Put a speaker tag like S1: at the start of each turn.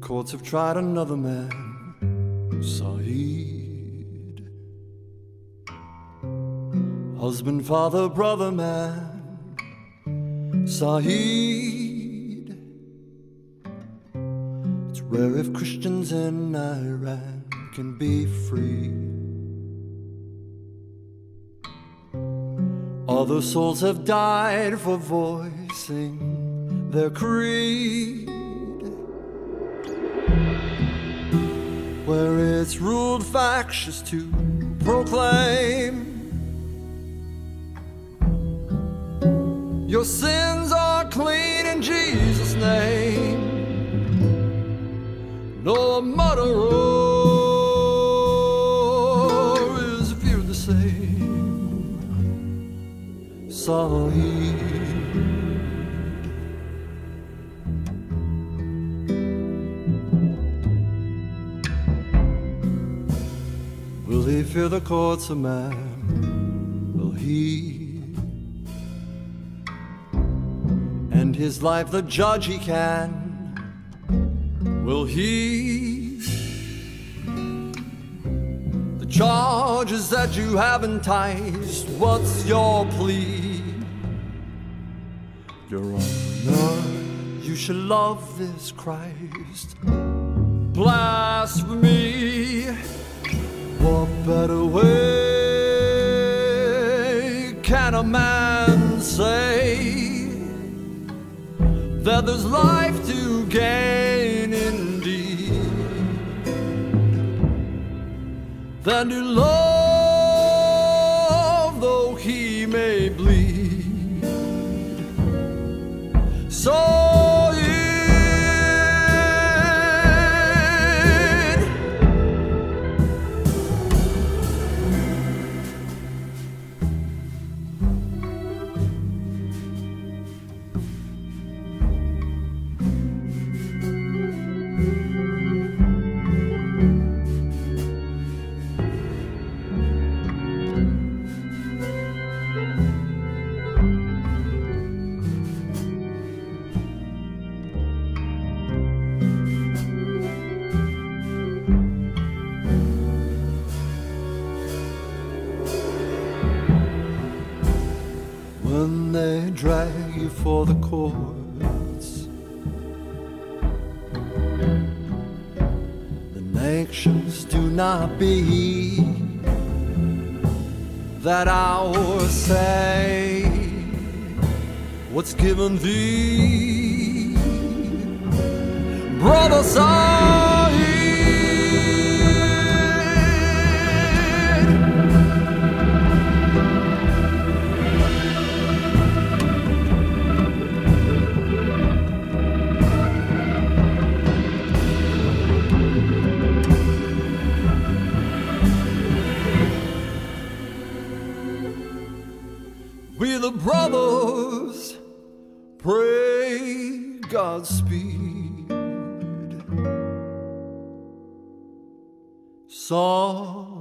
S1: courts have tried another man, Saeed. Husband, father, brother, man, Saeed. It's rare if Christians in Iran can be free. Other souls have died for voicing their creed, where it's ruled factious to proclaim your sins are clean in Jesus' name. No murderer is feared the same. Saeed. Will he fear the courts of man? Will he end his life the judge he can? Will he? The charges that you have enticed, what's your plea? Your Honor, you should love this Christ. Blasphemy. What better way can a man say that there's life to gain indeed, than to love though he may bleed? So when they drag you for the courts, the nations do not be that hour say what's given thee, brother Saeed. We the brothers pray Godspeed.